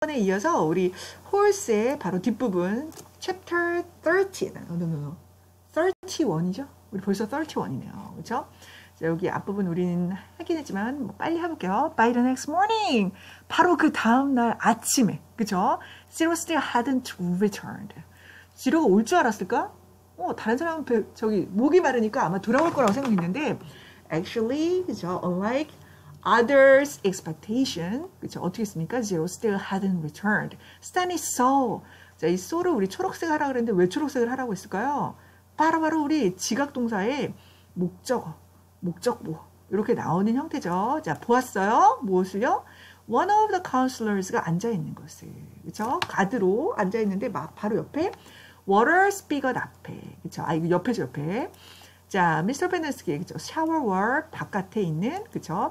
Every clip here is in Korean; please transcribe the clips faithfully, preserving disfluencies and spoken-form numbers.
지난번에 이어서 우리 horse의 바로 뒷부분 chapter thirteen, no, no, no, thirty-one이죠? 우리 벌써 thirty-one이네요. 그렇죠? 자, 여기 앞부분 우리는 하긴 했지만 뭐 빨리 해볼게요. By the next morning, 바로 그 다음날 아침에, 그쵸? Zero still hadn't returned. 지로가 올 줄 알았을까? 어, 다른 사람은 배, 저기 목이 마르니까 아마 돌아올 거라고 생각했는데 actually, 그쵸? Unlike others' expectation, 그쵸? 어떻게 했습니까? Zero still hadn't returned. Stanley saw. 자, 이 saw를 우리 초록색 하라고 그랬는데 왜 초록색을 하라고 했을까요? 바로바로 우리 지각동사의 목적어. 목적보 이렇게 나오는 형태죠. 자, 보았어요. 무엇을요? One of the counselors가 앉아 있는 것을, 그렇죠? 가드로 앉아 있는데 막 바로 옆에 water spigot 앞에, 그렇죠? 아, 이거 옆에죠, 옆에. 자, 미스터 펜더스키, 그렇죠? 샤워월 바깥에 있는, 그렇죠?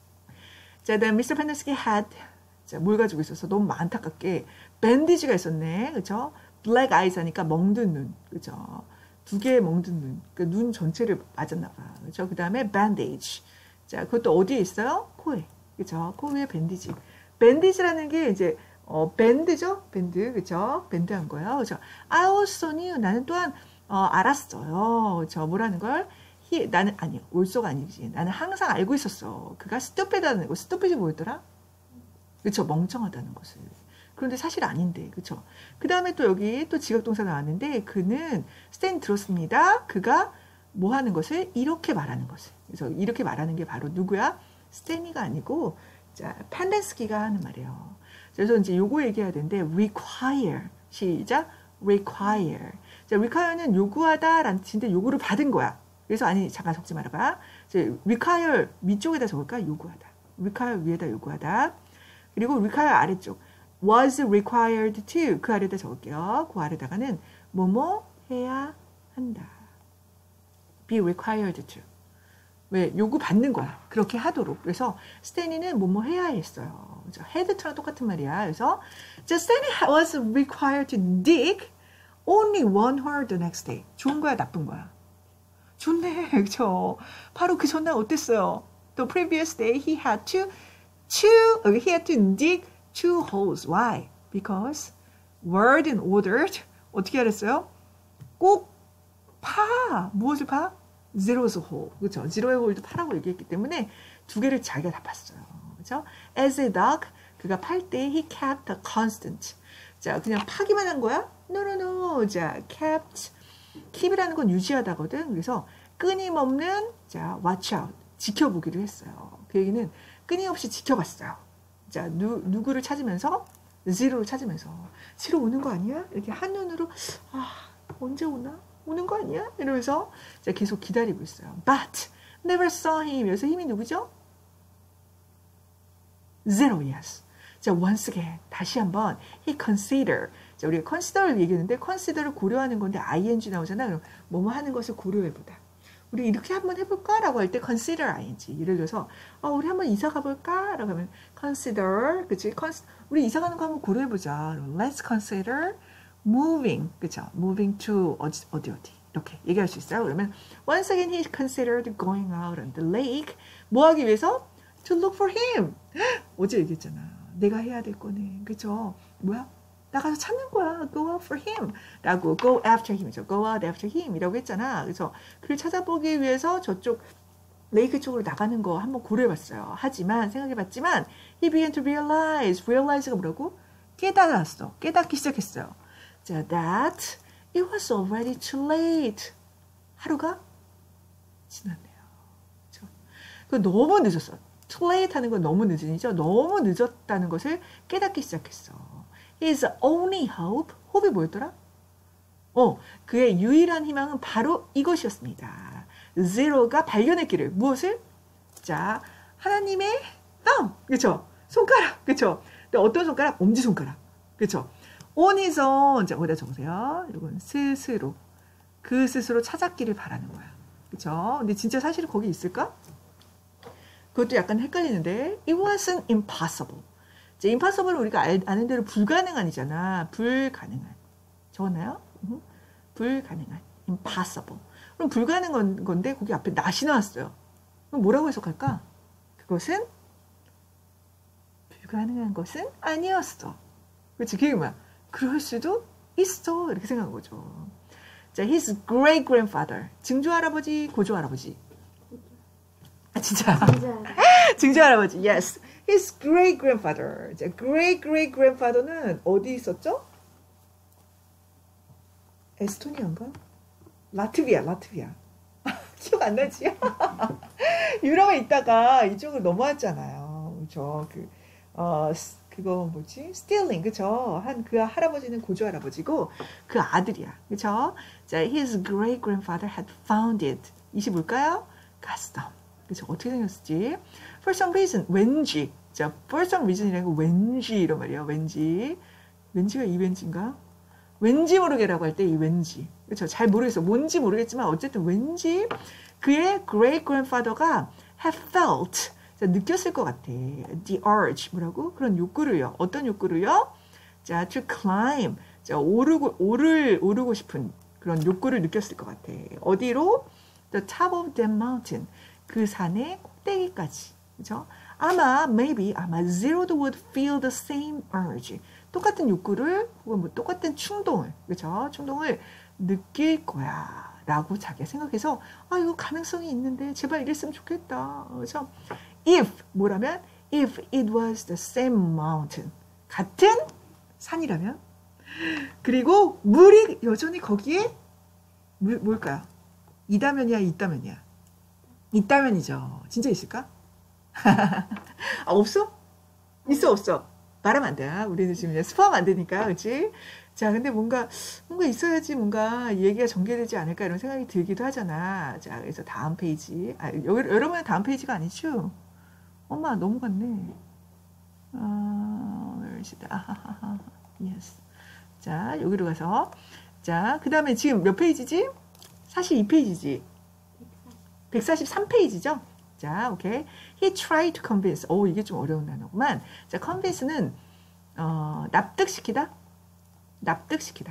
자, then 미스터 펜더스키 had, 자, 뭘 가지고 있었어? 너무 안타깝게 밴디지가 있었네, 그렇죠? black eyes 하니까 멍든 눈, 그렇죠? 두 개의 멍든 눈, 그 눈 전체를 맞았나 봐. 그렇죠? 그 다음에 bandage. 자, 그것도 어디에 있어요? 코에. 그렇죠? 코 위에 밴디지. 밴디지라는 게 이제 어, 밴드죠? 밴드. 그렇죠? 밴드한 거예요. 그렇죠? I also knew. 나는 또한 어, 알았어요. 그렇죠? 뭐라는 걸? He, 나는 아니, 올소가 아니지. 나는 항상 알고 있었어. 그가 stupid하다는 거. stupid이 뭐였더라? 그렇죠? 멍청하다는 것을. 그런데 사실 아닌데, 그쵸? 그 다음에 또 여기 또 지각동사 나왔는데, 그는 스탠이 들었습니다. 그가 뭐 하는 것을? 이렇게 말하는 것을. 그래서 이렇게 말하는 게 바로 누구야? 스탠이가 아니고, 자, 판덴스키가 하는 말이에요. 그래서 이제 요거 얘기해야 되는데, require. 시작. require. 자, require는 요구하다 라는 뜻인데, 요구를 받은 거야. 그래서 아니, 잠깐 적지 말아봐. 이제 require 위쪽에다 적을까? 요구하다. require 위에다 요구하다. 그리고 require 아래쪽. was required to 그 아래다 적을게요. 그 아래다가는 뭐뭐 해야 한다. be required to. 왜? 요구 받는 거야. 그렇게 하도록. 그래서 스탠리는 뭐뭐 해야 했어요. had랑 똑같은 말이야. 그래서 Stanley was required to dig only one hole the next day. 좋은 거야, 나쁜 거야? 좋네. 그렇죠? 바로 그 전날 어땠어요? The previous day he had to chew, he had to dig two holes. Why? Because Warden ordered 어떻게 하랬어요? 꼭 파. 무엇을 파? Zero's hole. 그렇죠? Zero의 홀도 파라고 얘기했기 때문에 두 개를 자기가 다 팠어요. 그렇죠? As a dog, 그가 팔 때 he kept a constant. 자, 그냥 파기만 한 거야? No, no, no. 자, kept. keep이라는 건 유지하다거든. 그래서 끊임없는 자, watch out. 지켜보기로 했어요. 그 얘기는 끊임없이 지켜봤어요. 자, 누, 누구를 찾으면서? 지로를 찾으면서. 지로 오는 거 아니야? 이렇게 한눈으로, 아, 언제 오나? 오는 거 아니야? 이러면서 자, 계속 기다리고 있어요. But never saw him. 여기서 힘이 누구죠? Zero, yes. 자, once again. 다시 한번. He consider. 자, 우리가 consider를 얘기했는데, consider를 고려하는 건데, ing 나오잖아. 그럼 뭐뭐 하는 것을 고려해보다. 우리 이렇게 한번 해볼까? 라고 할 때 consider ing. 예를 들어서 어, 우리 한번 이사 가볼까? 라고 하면 consider, 그치? 우리 이사 가는 거 한번 고려해보자. Let's consider moving, 그쵸? moving to 어디 어디 어디 이렇게 얘기할 수 있어요. 그러면 once again he considered going out on the lake. 뭐 하기 위해서? To look for him. 어제 얘기했잖아. 내가 해야 될 거네. 그쵸? 뭐야? 나가서 찾는 거야. Go out for him. 라고 go after him. Go out after him. 이라고 했잖아. 그래서 그를 찾아보기 위해서 저쪽 레이크 쪽으로 나가는 거 한번 고려해봤어요. 하지만 생각해봤지만 he began to realize. realize가 뭐라고? 깨달았어. 깨닫기 시작했어요. 자, that it was already too late. 하루가 지났네요. 그렇죠? 그 너무 늦었어. too late 하는 건 너무 늦은이죠. 너무 늦었다는 것을 깨닫기 시작했어. His only hope, hope이 뭐였더라? 어, 그의 유일한 희망은 바로 이것이었습니다. Zero가 발견했기를. 무엇을? 자, 하나님의 thumb, 그쵸? 손가락, 그쵸? 근데 어떤 손가락? 엄지손가락, 그쵸? On his own, 자, 어디다 적으세요? 이건 스스로, 그 스스로 찾았기를 바라는 거야. 그쵸? 근데 진짜 사실은 거기 있을까? 그것도 약간 헷갈리는데, it wasn't impossible. 이제 impossible은 우리가 알, 아는 대로 불가능한이잖아. 불가능한. 적었나요? 음, 불가능한. impossible. 그럼 불가능한 건데 거기 앞에 not이 나왔어요. 그럼 뭐라고 해석할까? 그것은 불가능한 것은 아니었어. 그렇지? 그게 뭐야? 그럴 수도 있어. 이렇게 생각한 거죠. 자, his great grandfather. 증조 할아버지, 고조 할아버지. 아, 진짜. 증조 할아버지. Yes. His great grandfather. 자, great great grandfather는 어디 있었죠? 에스토니아인가? 라트비아, 라트비아. 기억 안 나지? 유럽에 있다가 이쪽으로 넘어왔잖아요. 그죠? 그, 어, 그거 뭐지? 스틸링, 그쵸? 한 그 할아버지는 고조 할아버지고 그 아들이야. 그쵸? 자, his great grandfather had founded. 이시 뭘까요? 가스덤. 그쵸? 어떻게 생겼을지. For some reason, 왠지. 자, for some reason이라는 거 왠지 이런 말이에요. 왠지. 왠지가 이 왠지인가? 왠지 모르게라고 할 때 이 왠지. 그쵸? 잘 모르겠어. 뭔지 모르겠지만 어쨌든 왠지 그의 great grandfather가 had felt. 자, 느꼈을 것 같아. The urge. 뭐라고? 그런 욕구를요. 어떤 욕구를요? 자, to climb. 자, 오르고, 오를, 오르고 싶은 그런 욕구를 느꼈을 것 같아. 어디로? The top of that mountain. 그 산의 꼭대기까지. 그죠? 아마, maybe, 아마 Zero도 would feel the same urge. 똑같은 욕구를, 혹은 뭐 똑같은 충동을, 그죠? 충동을 느낄 거야. 라고 자기가 생각해서, 아, 이거 가능성이 있는데, 제발 이랬으면 좋겠다. 그죠? If, 뭐라면? If it was the same mountain. 같은 산이라면? 그리고 물이 여전히 거기에, 물, 뭘까요? 이다면이야, 있다면이야? 있다면이죠. 진짜 있을까? 아, 없어? 있어, 없어? 말하면 안 돼. 우리는 지금 스포하면 안 되니까, 그렇지? 자, 근데 뭔가 뭔가 있어야지 뭔가 얘기가 전개되지 않을까 이런 생각이 들기도 하잖아. 자, 그래서 다음 페이지. 아, 여러분은 다음 페이지가 아니죠? 엄마 넘어갔네. 아, where is it? 아하하하. Yes. 자, 여기로 가서. 자, 그 다음에 지금 몇 페이지지? 사십이 페이지지. 백사십삼 페이지죠? 자, 오케이. He tried to convince. 오, 이게 좀 어려운 단어구만. 자, convince는 어, 납득시키다. 납득시키다.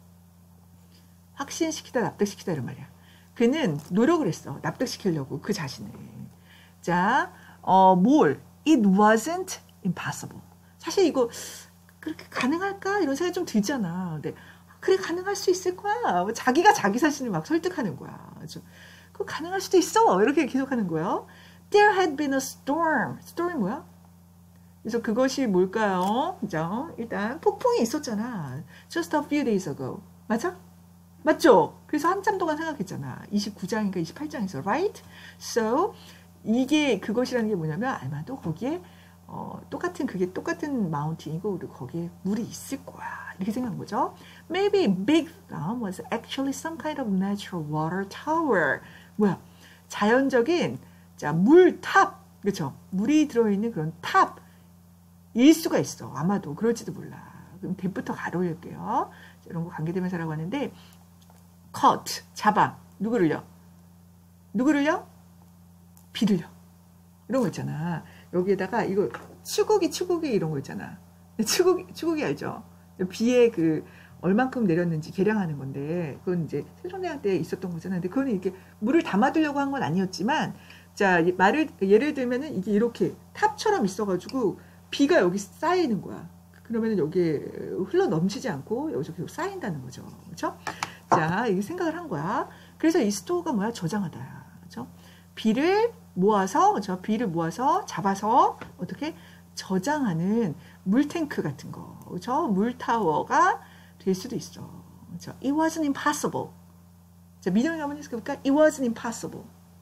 확신시키다, 납득시키다 이런 말이야. 그는 노력을 했어. 납득시키려고 그 자신을. 자, 어, 뭘? It wasn't impossible. 사실 이거 그렇게 가능할까? 이런 생각이 좀 들잖아. 근데 그래 가능할 수 있을 거야. 자기가 자기 자신을 막 설득하는 거야. 좀, 그거 가능할 수도 있어. 이렇게 계속하는 거예요. There had been a storm. storm이 뭐야? 그래서 그것이 뭘까요? 그죠? 일단 폭풍이 있었잖아. Just a few days ago. 맞아? 맞죠? 그래서 한참 동안 생각했잖아. 이십구 장인가 이십팔 장에서. Right? So 이게 그것이라는 게 뭐냐면 아마도 거기에 어, 똑같은 그게 똑같은 마운틴이고 그리고 거기에 물이 있을 거야. 이렇게 생각한 거죠. Maybe Big Thumb was actually some kind of natural water tower. 뭐야? 자연적인 자, 물탑. 그렇죠? 물이 들어있는 그런 탑일 수가 있어. 아마도 그럴지도 몰라. 그럼 대부터 가로 올릴게요. 이런 거 관계대명사라고 하는데 cut, 잡아. 누구를요? 누구를요? 비를요. 이런 거 있잖아. 여기에다가 이거 추구기 추구기 이런 거 있잖아. 추구기 추구기 알죠? 비에 그 얼만큼 내렸는지 계량하는 건데 그건 이제 세종대왕 때 있었던 거잖아. 근데 그거는 이렇게 물을 담아두려고 한 건 아니었지만 자 말을 예를 들면은 이게 이렇게 탑처럼 있어가지고 비가 여기 쌓이는 거야. 그러면은 여기에 흘러 넘치지 않고 여기서 계속 쌓인다는 거죠. 그렇죠? 자 이게 생각을 한 거야. 그래서 이 스토어가 뭐야? 저장하다야. 그렇죠? 비를 모아서 그렇죠? 비를 모아서 잡아서 어떻게 저장하는 물탱크 같은 거. 그렇죠? 물타워가 될 수도 있어. 그렇죠? It wasn't impossible. 자, 민영이가 한번 해볼까? It wasn't impossible.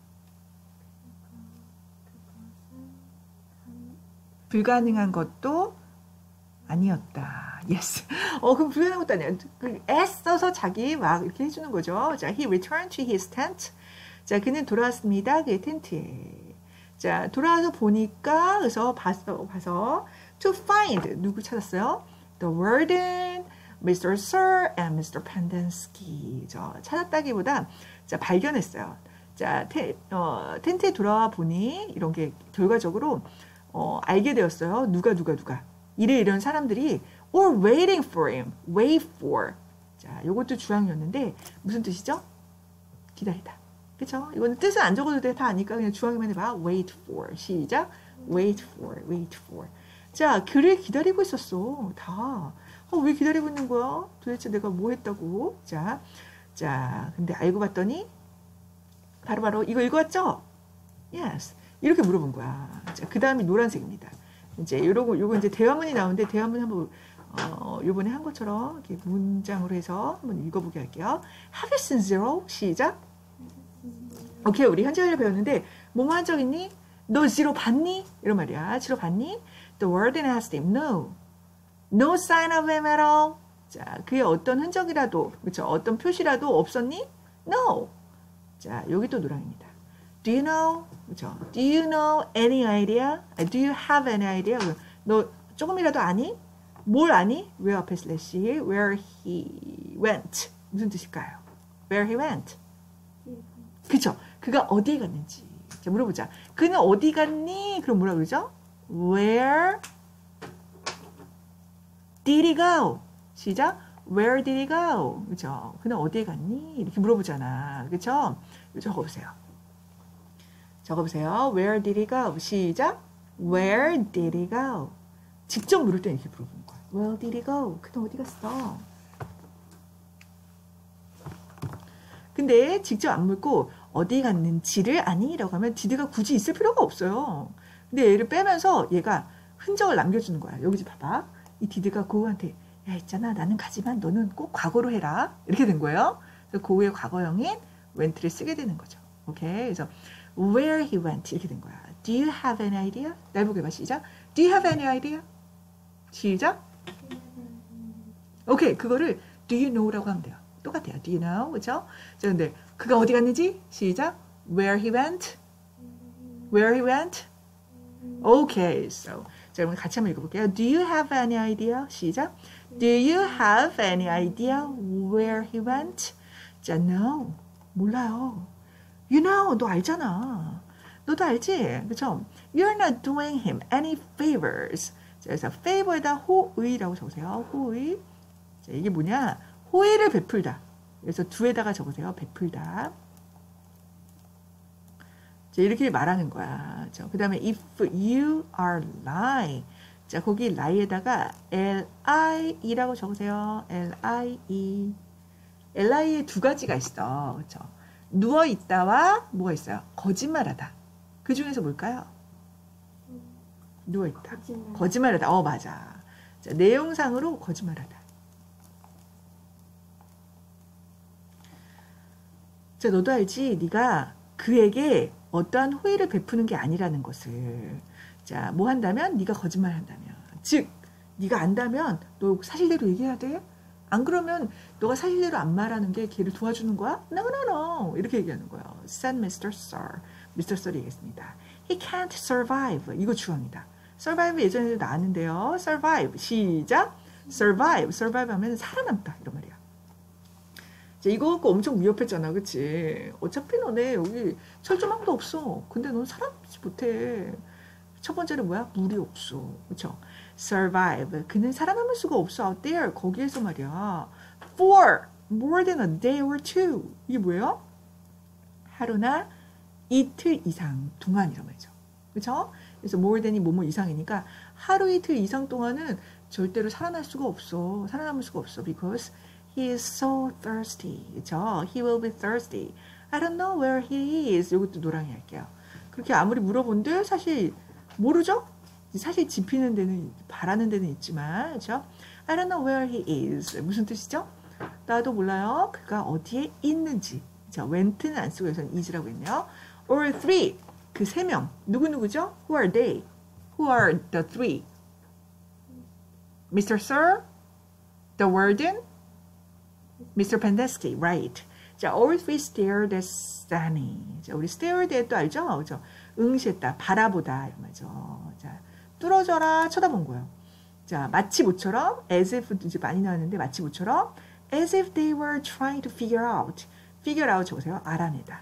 불가능한 것도 아니었다. Yes. 어, 그럼 불가능한 것도 아니야. 그 애써서 자기 막 이렇게 해주는 거죠. 자, he returned to his tent. 자, 그는 돌아왔습니다. 그의 텐트에. 자, 돌아와서 보니까, 그래서 봐서, 봐서, to find, 누구 찾았어요? The warden, 미스터 Sir, and 미스터 Pendenski. 저, 찾았다기보다, 자, 발견했어요. 자, 텐, 어, 텐트에 돌아와 보니, 이런 게 결과적으로, 어, 알게 되었어요. 누가, 누가, 누가. 이래 이런 사람들이, or waiting for him, wait for. 자, 요것도 주황이었는데, 무슨 뜻이죠? 기다리다. 그쵸? 이거는 뜻을 안 적어도 돼. 다 아니까 그냥 주황이만 해봐. wait for. 시작. wait for, wait for. 자, 그를 기다리고 있었어. 다. 어, 왜 기다리고 있는 거야? 도대체 내가 뭐 했다고? 자, 자, 근데 알고 봤더니 바로바로 바로 이거 읽었죠? Yes. 이렇게 물어본 거야. 자, 그 다음이 노란색입니다. 이제 요러고 요거 이제 대화문이 나오는데 대화문 한번 어, 요번에 한 것처럼 이렇게 문장으로 해서 한번 읽어보게 할게요. Have you seen zero? 시작. 오케이, 우리 현재 완료 배웠는데 뭐뭐 한 적 있니? 너 지로 봤니? 이런 말이야. 지로 봤니? The warden asked him, no. No sign of him at all. 자, 그의 어떤 흔적이라도, 그렇죠? 어떤 표시라도 없었니? No. 자, 여기 또 노랑입니다. Do you know? 그렇죠? Do you know any idea? Do you have any idea? 너 조금이라도 아니? 뭘 아니? Where 앞에 슬래시 Where he went. 무슨 뜻일까요? Where he went. 그렇죠? 그가 어디에 갔는지. 자, 물어보자. 그는 어디 갔니? 그럼 뭐라 그러죠? Where did he go? 시작. Where did he go? 그죠? 그는 어디에 갔니? 이렇게 물어보잖아. 그죠? 적어보세요. 적어보세요. Where did he go? 시작. Where did he go? 직접 물을 때 이렇게 물어보는 거야. Where did he go? 그는 어디 갔어? 근데 직접 안 물고 어디 갔는지를 아니? 라고 하면 did가 굳이 있을 필요가 없어요. 근데 얘를 빼면서 얘가 흔적을 남겨주는 거야. 여기 좀 봐봐. 이 did가 고우한테 야 있잖아 나는 가지만 너는 꼭 과거로 해라. 이렇게 된 거예요. 그래서 고우의 과거형인 went를 쓰게 되는 거죠. 오케이. 그래서 where he went 이렇게 된 거야. Do you have any idea? 날 보게 봐. 시작. Do you have any idea? 시작. 오케이. 그거를 do you know라고 하면 돼요. 똑같아요. Do you know? 그렇죠? 자, 근데 그가 어디 갔는지 시작. Where he went? Where he went? Okay. So, 자, 그럼 같이 한번 읽어볼게요. Do you have any idea? 시작. Do you have any idea where he went? 자, no. 몰라요. You know, 너 알잖아. 너도 알지? 그렇죠? You're not doing him any favors. 자, 그래서 favor에다 호의라고 적으세요. 호의. 자, 이게 뭐냐? 호의를 베풀다. 그래서 두에다가 적으세요. 베풀다. 자, 이렇게 말하는 거야. 그 다음에 if you are lie. 자, 거기 lie에다가 li라고 적으세요. lie. li에 두 가지가 있어. 그렇죠? 누워 있다와 뭐가 있어요? 거짓말하다. 그 중에서 뭘까요? 누워 있다. 거짓말. 거짓말하다. 어, 맞아. 자, 내용상으로 거짓말하다. 자, 너도 알지? 네가 그에게 어떠한 호의를 베푸는 게 아니라는 것을. 자, 뭐 한다면? 네가 거짓말한다면. 즉, 네가 안다면 너 사실대로 얘기해야 돼? 안 그러면 너가 사실대로 안 말하는 게 걔를 도와주는 거야? No, no, no. 이렇게 얘기하는 거예요. said 미스터 Sir. 미스터 Sir 얘기했습니다. He can't survive. 이거 중요합니다. survive 예전에도 나왔는데요. survive. 시작. survive. survive 하면 살아남다. 이런 말이야. 자, 이거 갖고 엄청 위협했잖아. 그치? 어차피 너네 여기 철조망도 없어. 근데 넌 살아남지 못해. 첫 번째는 뭐야? 물이 없어. 그쵸? survive. 그는 살아남을 수가 없어. out there. 거기에서 말이야. for more than a day or two. 이게 뭐예요? 하루나 이틀 이상 동안이란 말이죠. 그쵸? 그래서 more than이 뭐뭐 이상이니까 하루 이틀 이상 동안은 절대로 살아날 수가 없어. 살아남을 수가 없어. because he is so thirsty. 그쵸? he will be thirsty. I don't know where he is. 이것도 노랑이 할게요. 그렇게 아무리 물어본들 사실 모르죠? 사실 짚히는 데는, 바라는 데는 있지만, 그렇죠? I don't know where he is. 무슨 뜻이죠? 나도 몰라요. 그가 어디에 있는지. 자, went는 안 쓰고 여기서는 is라고 했네요. or three. 그 세 명. 누구누구죠? Who are they? Who are the three? 미스터 Sir? The warden? 미스터 Pendeski. Right. 자, all three stared at Stanley. 자, 우리 stared at 또 알죠? 그렇죠? 응시했다, 바라보다 이런 말이죠. 자, 뚫어져라 쳐다본 거예요. 자, 마치 모처럼 as if 이제 많이 나왔는데 마치 모처럼 as if they were trying to figure out. figure out 적으세요. 알아내다.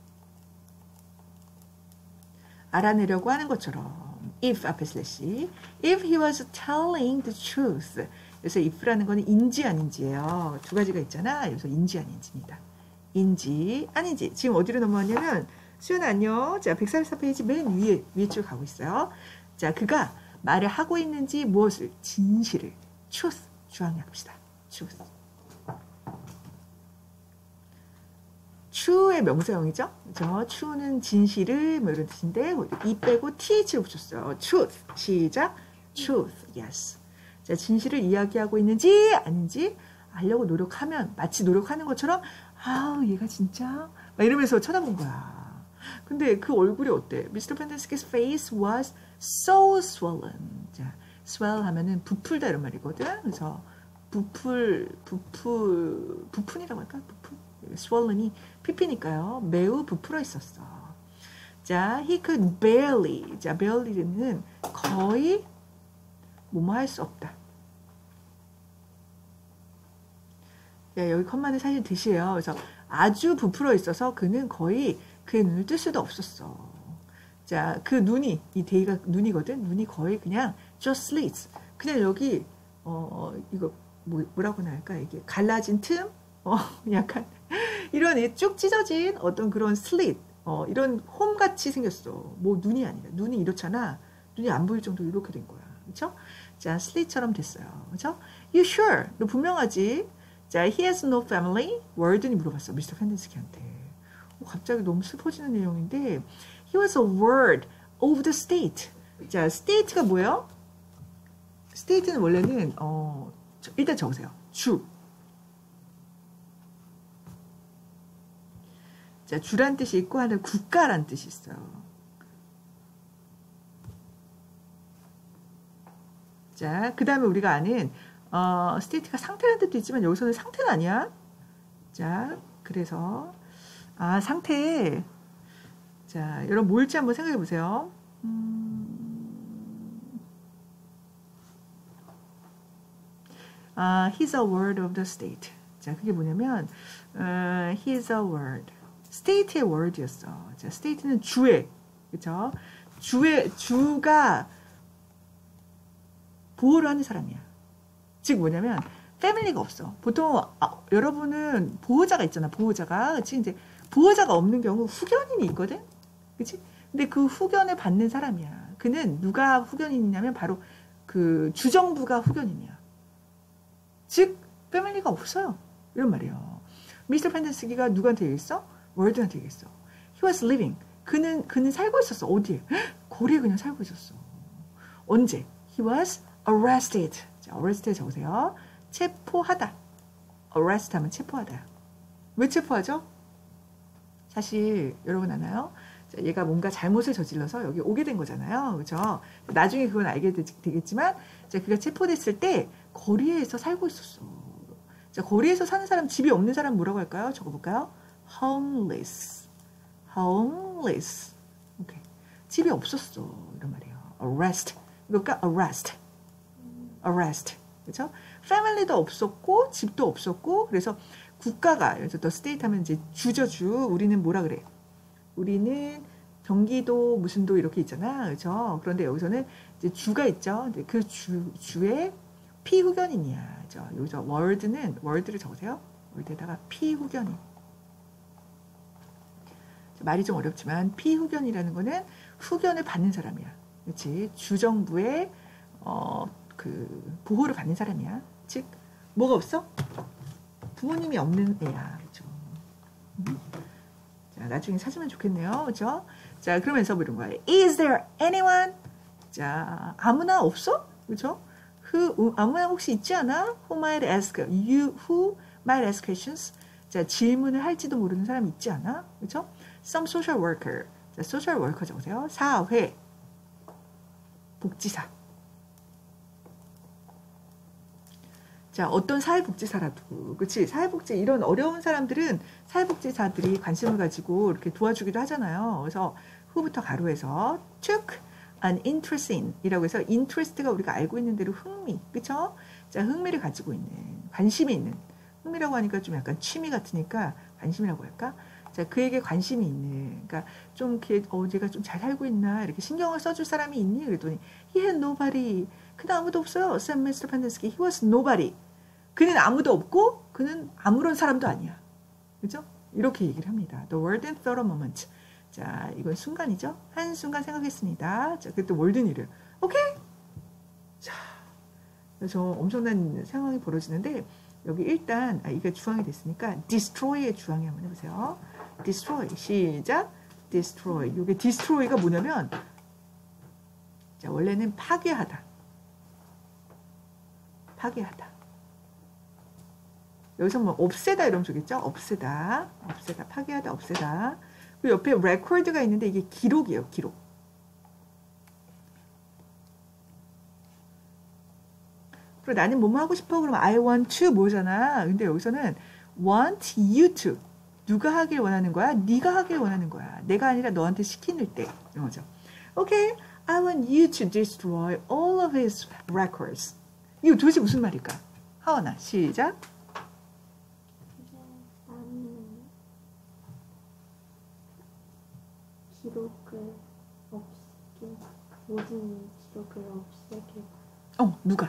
알아내려고 하는 것처럼 if 앞에 슬래시 if he was telling the truth. 그래서 if라는 거는 인지 아닌지예요. 두 가지가 있잖아. 여기서 인지 아닌지입니다. 인지 아닌지. 지금 어디로 넘어왔냐면 수연아 안녕. 자, 백사십사 페이지 맨 위에, 위에 쭉 가고 있어요. 자, 그가 말을 하고 있는지 무엇을? 진실을. truth. 주황약합시다. truth. true의 명사형이죠. 그죠? true는 진실을 뭐 이런 뜻인데 이 빼고 th를 붙였어요. truth. 시작. truth. yes. 자, 진실을 이야기하고 있는지 아닌지 알려고 노력하면 마치 노력하는 것처럼 아우 얘가 진짜 막 이러면서 쳐다본 거야. 근데 그 얼굴이 어때? 미스터 펜데스키's face was so swollen. 자, swell 하면은 부풀다 이런 말이거든. 그래서 부풀, 부풀, 부푼이라고 할까? 부푼. swollen이 피피니까요. 매우 부풀어 있었어. 자, he could barely. 자, barely는 거의 뭐뭐 할 수 없다. 야, 여기 컴마는 사실 뜻이에요. 그래서 아주 부풀어 있어서 그는 거의 그의 눈을 뜰 수도 없었어. 자, 그 눈이, 이 데이가 눈이거든? 눈이 거의 그냥 just slits. 그냥 여기, 어, 이거, 뭐, 뭐라고 할까? 이게 갈라진 틈? 어, 약간, 이런 쭉 찢어진 어떤 그런 slit, 어, 이런 홈같이 생겼어. 뭐, 눈이 아니라. 눈이 이렇잖아. 눈이 안 보일 정도로 이렇게 된 거야. 그쵸? 자, slit처럼 됐어요. 그쵸? You sure? 너 분명하지? 자, he has no family? 월든이 물어봤어. 미스터 펜데스키한테. 갑자기 너무 슬퍼지는 내용인데 he was a word of the state. 자, state가 뭐예요? state는 원래는 어, 일단 적으세요. 주. 자, 주란 뜻이 있고 하는 국가란 뜻이 있어요. 자, 그 다음에 우리가 아는 어, state가 상태라는 뜻도 있지만 여기서는 상태는 아니야. 자, 그래서 아, 상태. 자, 여러분 뭘지 한번 생각해 보세요. 음... 아, he's a word of the state. 자, 그게 뭐냐면, 어, he's a word. state의 word였어. 자, state는 주의. 그쵸? 주의, 주가 보호를 하는 사람이야. 즉 뭐냐면, 패밀리가 없어. 보통, 아, 여러분은 보호자가 있잖아, 보호자가. 그치? 이제, 보호자가 없는 경우 후견인이 있거든? 그치? 근데 그 후견을 받는 사람이야. 그는 누가 후견인이냐면 바로 그 주정부가 후견인이야. 즉, 패밀리가 없어요. 이런 말이에요. 미스터 펜데스키가 누구한테 얘기했어? 월드한테 얘기했어. He was living. 그는, 그는 살고 있었어. 어디에? 거리에 그냥 살고 있었어. 언제? He was arrested. 자, arrest에 적으세요. 체포하다. arrest 하면 체포하다. 왜 체포하죠? 사실 여러분 아나요? 자, 얘가 뭔가 잘못을 저질러서 여기 오게 된 거잖아요. 그렇죠? 나중에 그건 알게 되겠지만 자, 그가 체포됐을 때 거리에서 살고 있었어. 자, 거리에서 사는 사람, 집이 없는 사람 뭐라고 할까요? 적어볼까요? homeless. homeless. 오케이. 집이 없었어. 이런 말이에요. arrest. 그러니까 arrest. arrest. 그렇죠? family도 없었고 집도 없었고 그래서 국가가 그래서 더 스테이트 하면 이제 주죠 주. 우리는 뭐라 그래? 우리는 경기도 무슨 도 이렇게 있잖아. 그렇죠? 그런데 여기서는 이제 주가 있죠. 그 주, 주의 피후견인이야. 그죠? 여기서 월드는 월드를 적으세요. 월드에다가 피후견인. 말이 좀 어렵지만 피후견이라는 거는 후견을 받는 사람이야. 그렇지? 주정부의 어, 그 보호를 받는 사람이야. 즉 뭐가 없어? 부모님이 없는 애야. 그렇죠? 음. 자, 나중에 찾으면 좋겠네요. 그렇죠? 자, 그러면서 뭐 이런 거야. Is there anyone? 자, 아무나 없어? 그렇죠? Who, 아무나 혹시 있지 않아? Who might ask you, who might ask questions? 자, 질문을 할지도 모르는 사람이 있지 않아? 그렇죠? Some social worker. 자, social worker 적으세요. 사회. 복지사. 자, 어떤 사회복지사라도, 그치? 사회복지, 이런 어려운 사람들은 사회복지사들이 관심을 가지고 이렇게 도와주기도 하잖아요. 그래서 후부터 가로해서 took an interest in 이라고 해서 interest가 우리가 알고 있는 대로 흥미, 그쵸? 자, 흥미를 가지고 있는, 관심이 있는, 흥미라고 하니까 좀 약간 취미 같으니까 관심이라고 할까? 자, 그에게 관심이 있는, 그러니까 좀 이렇게, 어, 제가 좀 잘 살고 있나, 이렇게 신경을 써줄 사람이 있니? 그랬더니, he had nobody. 그는 아무도 없어요. Said 미스터 Pendersky. He was nobody. 그는 아무도 없고, 그는 아무런 사람도 아니야. 그죠? 이렇게 얘기를 합니다. The warden thought a moment. 자, 이건 순간이죠? 한순간 생각했습니다. 자, 그때 월든이를. 오케이? 그래서 엄청난 상황이 벌어지는데 여기 일단 아, 이게 주황이 됐으니까 destroy의 주황이 한번 해보세요. destroy 시작. destroy. 이게 destroy가 뭐냐면 자 원래는 파괴하다. 파괴하다. 여기서 뭐 없애다 이러면 좋겠죠? 없애다. 없애다. 파괴하다. 없애다. 그 옆에 record가 있는데 이게 기록이에요. 기록. 그리고 나는 뭐뭐 하고 싶어? 그러면 I want to 뭐잖아. 근데 여기서는 want you to. 누가 하길 원하는 거야? 네가 하길 원하는 거야. 내가 아니라 너한테 시키는 때. 이런 거죠. Okay, I want you to destroy all of his records. 이거 도대체 무슨 말일까? 하원아, 시작. 나는 기록을 없애게, 모든 기록을 없애게. 어, 누가?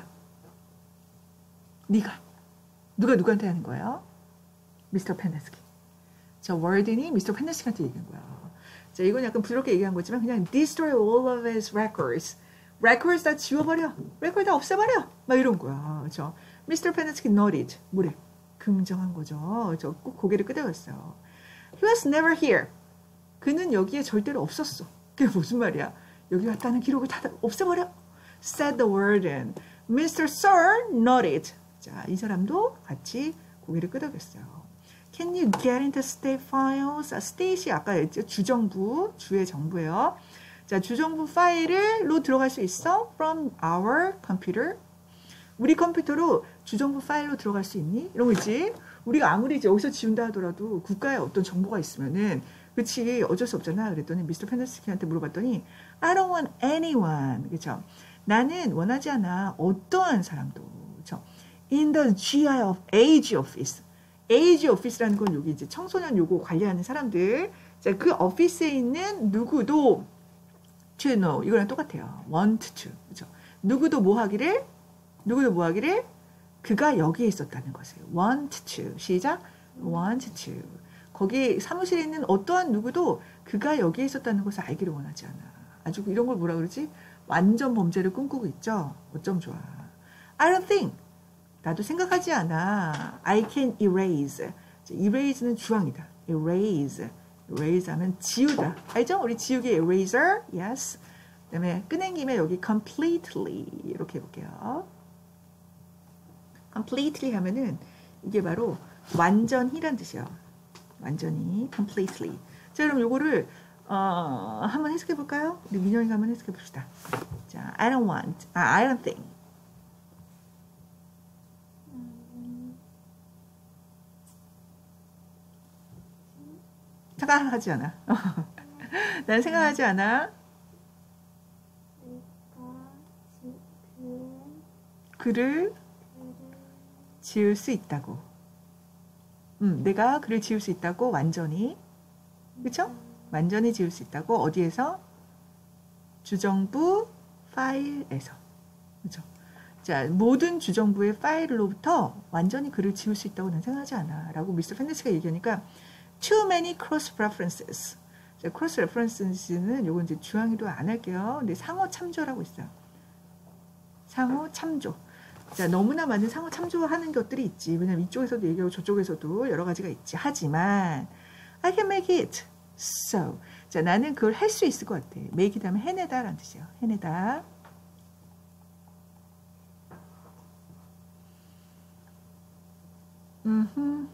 네가. 누가 누구한테 하는 거예요? 미스터 페네스키. 자, 월든이 미스터 페네스키한테 얘기한 거야. 자, 이건 약간 부드럽게 얘기한 거지만 그냥 destroy all of his records. records 다 지워버려. record 다 없애버려. 막 이런 거야. 그렇죠? 미스터 페네스키 nodded. 뭐래? 긍정한 거죠. 저 꼭 고개를 끄덕였어요. He was never here. 그는 여기에 절대로 없었어. 그게 무슨 말이야? 여기 왔다는 기록을 다 없애버려. said the warden. 미스터 Sir nodded. 자, 이 사람도 같이 고개를 끄덕였어요. Can you get into state files? 아, state이 아까 했죠? 주정부, 주의 정부예요. 자, 주정부 파일로 들어갈 수 있어? From our computer. 우리 컴퓨터로 주정부 파일로 들어갈 수 있니? 이런 거 있지? 우리가 아무리 이제 여기서 지운다 하더라도 국가에 어떤 정보가 있으면은 그치 어쩔 수 없잖아. 그랬더니 미스터 페네스키한테 물어봤더니 I don't want anyone. 그쵸? 나는 원하지 않아. 어떠한 사람도. 그쵸? In the G I of age office. age office라는 건 여기 이제 청소년 요구 관리하는 사람들. 자, 그 오피스에 있는 누구도 to know. 이거랑 똑같아요. want to. 그죠? 누구도 뭐 하기를? 누구도 뭐 하기를? 그가 여기에 있었다는 것을. want to. 시작. want to. 거기 사무실에 있는 어떠한 누구도 그가 여기에 있었다는 것을 알기를 원하지 않아. 아주 이런 걸 뭐라 그러지? 완전 범죄를 꿈꾸고 있죠? 어쩜 좋아. I don't think. 나도 생각하지 않아. I can erase. erase는 주황이다. erase. erase 하면 지우다. 알죠? 우리 지우개 eraser. yes. 그 다음에 꺼낸 김에 여기 completely 이렇게 해볼게요. completely 하면은 이게 바로 완전히란 뜻이에요. 완전히 completely. 자, 그럼 요거를 어, 한번 해석해 볼까요? 우리 민영이가 한번 해석해 봅시다. 자, I don't want. 아, I don't think. 생각하지 않아. 난 생각하지 않아. 글을 지을 수 있다고. 음, 내가 글을 지을 수 있다고 완전히. 그쵸? 완전히 지을 수 있다고. 어디에서? 주정부 파일에서. 그쵸? 자, 모든 주정부의 파일로부터 완전히 글을 지울 수 있다고 난 생각하지 않아. 라고 미스터 페네스키가 얘기하니까 too many cross references. 자, cross references는 요건 이제 주황이도 안 할게요. 근데 상호 참조라고 있어요. 상호 참조. 자, 너무나 많은 상호 참조하는 것들이 있지. 왜냐면 이쪽에서도 얘기하고 저쪽에서도 여러 가지가 있지. 하지만 I can make it. So. 자, 나는 그걸 할 수 있을 것 같아. make it 하면 해내다 라는 뜻이에요. 해내다. 음흠.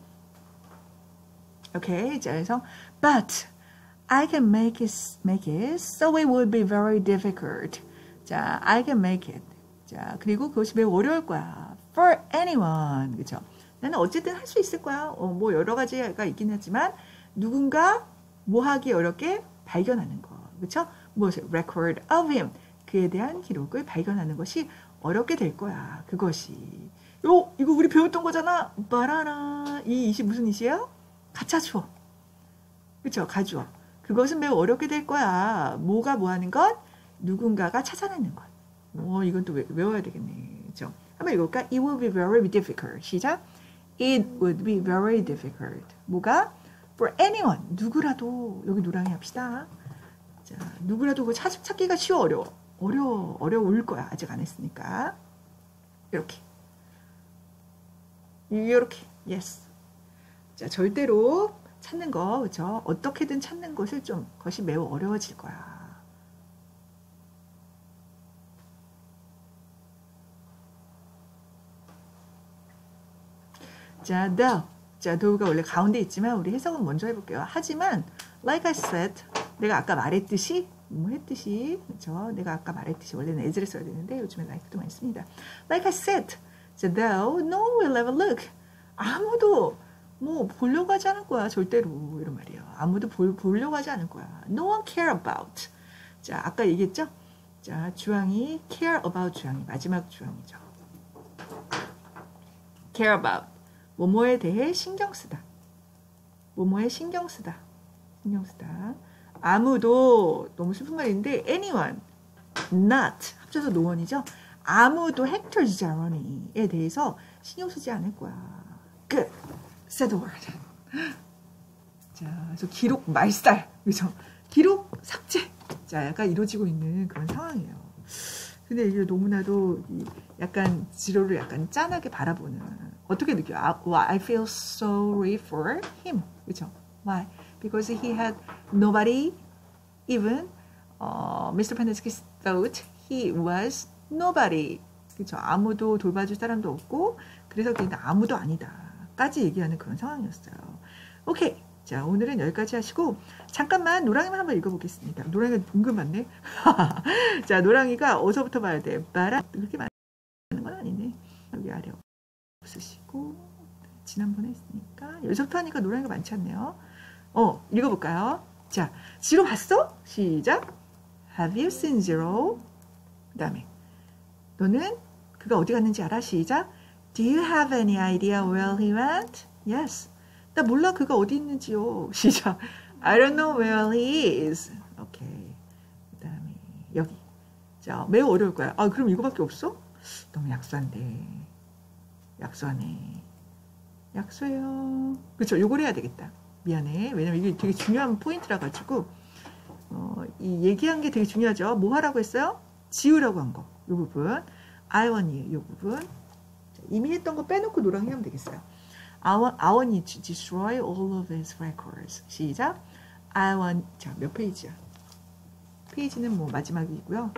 오케이. 자, 그래서 but I can make it, make it, so it would be very difficult. 자, I can make it. 자, 그리고 그것이 매우 어려울 거야. For anyone. 그쵸? 나는 어쨌든 할 수 있을 거야. 어, 뭐 여러 가지가 있긴 하지만 누군가 뭐 하기 어렵게 발견하는 거. 그쵸? 무엇을? Record of him. 그에 대한 기록을 발견하는 것이 어렵게 될 거야. 그것이. 요, 이거 우리 배웠던 거잖아. 바라라. 이 이시 무슨 이시야? 가짜주어. 그쵸? 가주어. 그것은 매우 어렵게 될 거야. 뭐가 뭐 하는 것? 누군가가 찾아내는 것. 오, 이건 또 외, 외워야 되겠네. 그죠? 한번 읽어볼까? It will be very difficult. 시작. It would be very difficult. 뭐가? For anyone. 누구라도. 여기 노랑이 합시다. 자, 누구라도 그거 찾, 찾기가 쉬워, 어려워. 어려워, 어려울 거야. 아직 안 했으니까. 이렇게. 이렇게. yes. 자, 절대로 찾는 거, 그렇죠? 어떻게든 찾는 것을 좀 것이 매우 어려워질 거야. 자, the. 자, do가 원래 가운데 있지만 우리 해석은 먼저 해볼게요. 하지만 like I said, 내가 아까 말했듯이 뭐 했듯이, 그렇죠? 내가 아까 말했듯이 원래는 as를 써야 되는데 요즘에 like도 많이 씁니다. Like I said, 자, though no one will ever look. 아무도 뭐 보려고 하지 않을 거야, 절대로. 이런 말이에요. 아무도 볼, 보려고 하지 않을 거야. No one care about. 자, 아까 얘기했죠? 자, 주황이 care about 주황이 마지막 주황이죠. care about. 뭐뭐에 대해 신경 쓰다. 뭐뭐에 신경 쓰다. 신경 쓰다. 아무도, 너무 슬픈 말인데 anyone, not 합쳐서 no one이죠. 아무도 헥터 자로니에 대해서 신경 쓰지 않을 거야. Good. Said the word. 자, 그래서 기록 말살, 그죠? 기록 삭제. 자, 약간 이루어지고 있는 그런 상황이에요. 근데 이게 너무나도 약간 지로를 약간 짠하게 바라보는. 어떻게 느껴요? I feel sorry for him. 그죠? Why? Because he had nobody, even uh, 미스터 Pendersky thought he was nobody. 그죠? 아무도 돌봐줄 사람도 없고, 그래서 그냥 아무도 아니다. 까지 얘기하는 그런 상황이었어요. 오케이. 자, 오늘은 여기까지 하시고, 잠깐만 노랑이만 한번 읽어보겠습니다. 노랑이가 은근 많네. 자, 노랑이가 어디서부터 봐야 돼? 바라, 그렇게 많은 건 아니네. 여기 아래 없으시고, 지난번에 했으니까. 여기서부터 하니까 노랑이가 많지 않네요. 어, 읽어볼까요? 자, 지로 봤어? 시작. Have you seen Zero? 그 다음에, 너는 그가 어디 갔는지 알아? 시작. Do you have any idea where he went? Yes. 나 몰라 그가 어디 있는지요. 시작. I don't know where he is. 오케이. 그 다음에 여기. 자, 매우 어려울 거야. 아, 그럼 이거밖에 없어? 너무 약소한데. 약소하네. 약소해요. 그쵸? 요걸 해야 되겠다. 미안해. 왜냐면 이게 되게 중요한 포인트라 가지고 어, 이 얘기한 게 되게 중요하죠. 뭐 하라고 했어요? 지우라고 한 거. 요 부분. I want you. 요 부분. 자, 이미 했던 거 빼놓고 노랑이 하면 되겠어요. I want, I want you to destroy all of his records. 시작. I want, 자, 몇 페이지야? 페이지는 뭐 마지막이고요.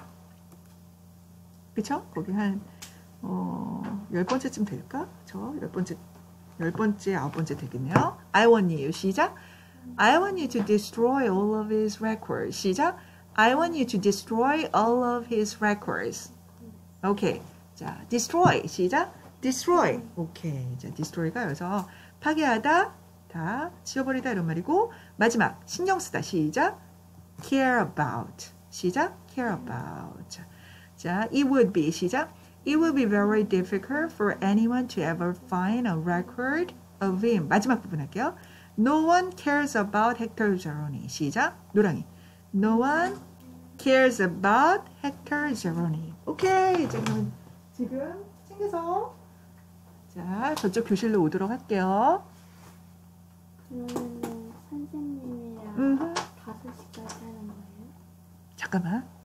그쵸? 거기 한, 어, 열 번째쯤 될까? 저, 열 번째, 열 번째, 아홉 번째 되겠네요. I want you. 시작. I want you to destroy all of his records. 시작. I want you to destroy all of his records. 오케이. 자, destroy. 시작. destroy. 오케이. 자, destroy가 여기서 파괴하다, 다 지워버리다 이런 말이고, 마지막 신경 쓰다. 시작. care about. 시작. care about. 자, it would be. 시작. It would be very difficult for anyone to ever find a record of him. 마지막 부분 할게요. No one cares about Hector Zeroni. 시작. 노랑이. No one cares about Hector Zeroni. 오케이. 자, 그럼 지금 챙겨서 자, 저쪽 교실로 오도록 할게요. 그러면은 선생님이랑 음흠. 다섯 시까지 하는 거예요? 잠깐만.